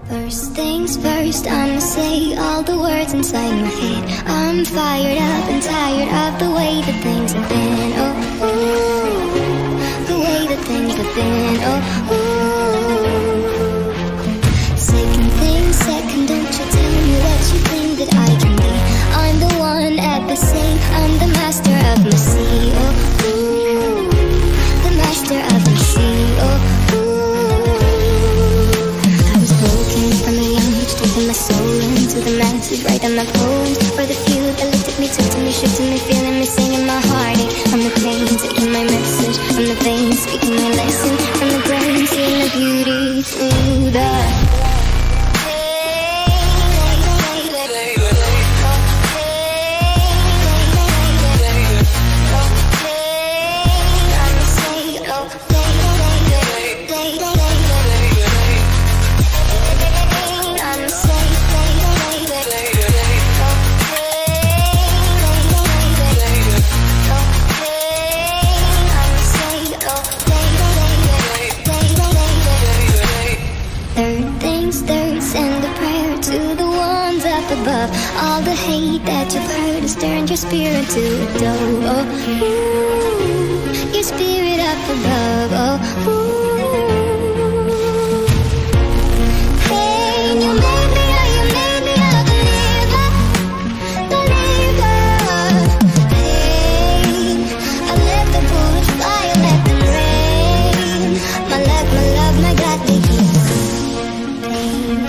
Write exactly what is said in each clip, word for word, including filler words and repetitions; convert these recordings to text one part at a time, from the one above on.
First things first, I'ma say all the words inside my head. I'm fired up and tired of the way that things have been. Oh, ooh, the way that things have been. Oh, ooh. Second thing, second, don't you tell me what you think that I can be. I'm the one at the same, I'm the master of my sea. Oh, ooh, the master of my sea. Oh, ooh. My soul into the masses, write on my bones. For the few that looked at me, took to me, shook to me, feeling me, singing my heartache. From the pain, taking my message. From the veins, speaking my lesson. From the brain, seeing the beauty through the above. All the hate that you've heard has turned your spirit to a dove. Oh, ooh, your spirit up above. Oh, ooh. Hey, you made me, oh, you made me a believer, believer. Hey, I let the bullets fly, I let them rain. My love, my love, my God, they keep pain.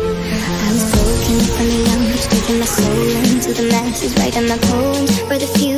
From the young, taking my soul into the masses, writing my poems for the few